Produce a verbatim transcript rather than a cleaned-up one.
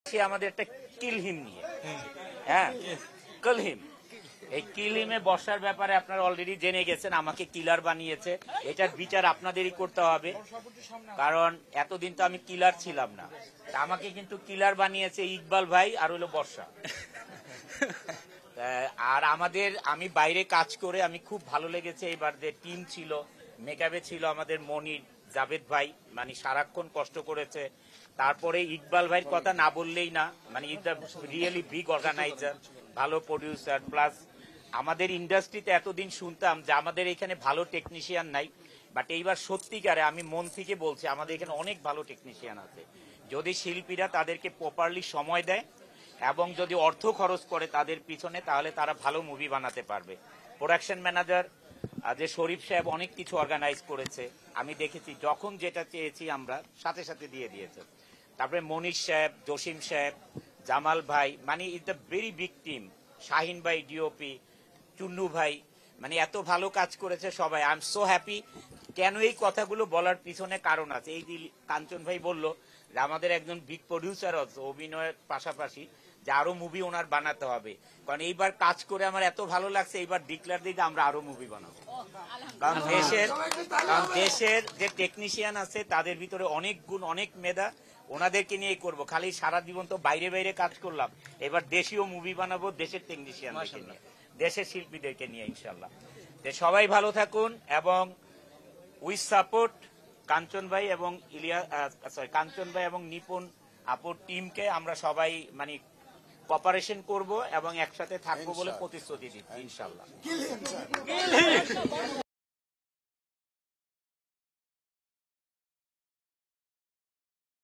আমাদের একটা কিলহিম নিয়ে, হ্যাঁ কিলহিম, এই কিলহিমে বসার ব্যাপারে আপনারা অলরেডি জেনে গেছেন। আমাকে কিলার বানিয়েছে, এটার বিচার আপনাদেরই করতে হবে, কারণ এতদিন তো আমি কিলার ছিলাম না। আমাকে কিন্তু কিলার বানিয়েছে ইকবাল ভাই আর হলো বর্ষা। আর আমাদের, আমি বাইরে কাজ করে আমি খুব ভালো লেগেছে। এবার যে টিম ছিল, মেকআপে ছিল আমাদের মনির, জাভেদ ভাই, মানে সারাক্ষণ কষ্ট করেছে। তারপরে ইকবাল ভাইয়ের কথা না বললেই না, মানে is the really big organizer, ভালো প্রডিউসার। প্লাস আমাদের ইন্ডাস্ট্রিতে এতদিন শুনতাম যে আমাদের এখানে ভালো টেকনিশিয়ান নাই, বাট এইবার সত্যিকারে আমি মন থেকে বলছি আমাদের এখানে অনেক ভালো টেকনিশিয়ান আছে। যদি শিল্পীরা তাদেরকে প্রপারলি সময় দেয় এবং যদি অর্থ খরচ করে তাদের পিছনে, তাহলে তারা ভালো মুভি বানাতে পারবে। প্রোডাকশন ম্যানেজার যে শরীফ সাহেব অনেক কিছু অর্গানাইজ করেছে, আমি দেখেছি যখন যেটা চেয়েছি আমরা সাথে সাথে দিয়ে দিয়েছে। তারপরে মনীষ সাহেব, জসিম সাহেব, জামাল ভাই, মানে is the very big team. Shahin ভাই ডিওপি, চুন্নু ভাই, মানে এত ভালো কাজ করেছে সবাই। I am so happy. কেন এই কথাগুলো বলার পিছনে কারণ আছে। এই যে কাঞ্চন ভাই বলল যে আমাদের একজন বিগ প্রডিউসার আছে অভিনয়ের পাশাপাশি, যে আরো মুভি ওনার বানাতে হবে। কারণ এইবার কাজ করে আমার এত ভালো লাগছে, এইবার ডিক্লেয়ার দিই যে আমরা আরো মুভি বানাবো। কারণ দেশের কারণ দেশের যে টেকনিশিয়ান আছে তাদের ভিতরে অনেক গুণ, অনেক মেধা, ওনাদেরকে নিয়ে করব। খালি সারা জীবন তো বাইরে বাইরে কাজ করলাম, এবার দেশীয় মুভি বানাবো দেশের টেকনিশিয়ানদেরকে নিয়ে, দেশের শিল্পীদেরকে নিয়ে ইনশাল্লাহ। সবাই ভালো থাকুন এবং উইথ সাপোর্ট কাঞ্চন ভাই এবং ইলিয়া সরি কাঞ্চন ভাই এবং নিপুণ আপুর টিমকে আমরা সবাই মানে কপারেশন করব এবং একসাথে থাকবো বলে প্রতিশ্রুতি দিচ্ছি ইনশাল্লাহ।